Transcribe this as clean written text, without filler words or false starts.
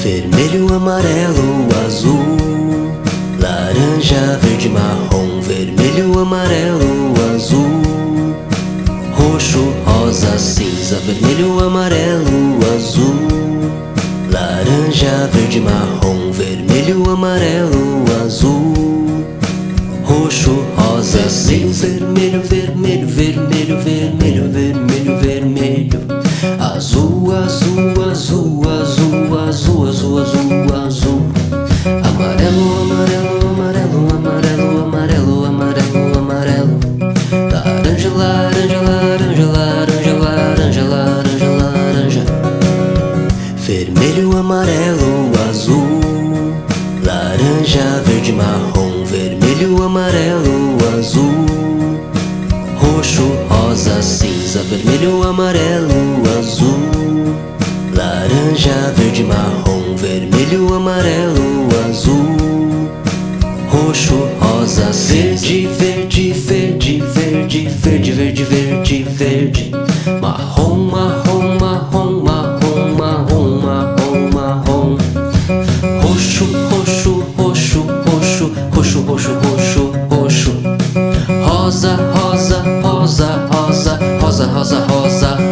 Vermelho, amarelo, azul, laranja, verde, marrom. Vermelho, amarelo, azul, roxo, rosa, cinza. Vermelho, amarelo, azul, laranja, verde, marrom. Vermelho, amarelo, azul, roxo, rosa, cinza. Vermelho, vermelho, vermelho, vermelho, vermelho, vermelho. Azul, azul, azul, azul, azul, azul, azul, azul. Amarelo, amarelo, amarelo, amarelo, amarelo, amarelo, amarelo. Laranja, laranja, laranja, laranja, laranja, laranja, laranja. Vermelho, amarelo, azul, laranja, verde, marrom. Vermelho, amarelo, azul, roxo, rosa, cinza. Vermelho, amarelo, azul, laranja, verde, marrom. Vermelho, amarelo, azul, roxo, rosa, cinza. Verde, verde, verde, verde, verde, verde, verde. Marrom, marrom, marrom, marrom, marrom, marrom, marrom. Roxo, roxo, roxo, roxo, roxo, roxo, roxo, roxo. Rosa, rosa, rosa, rosa, rosa, rosa, rosa.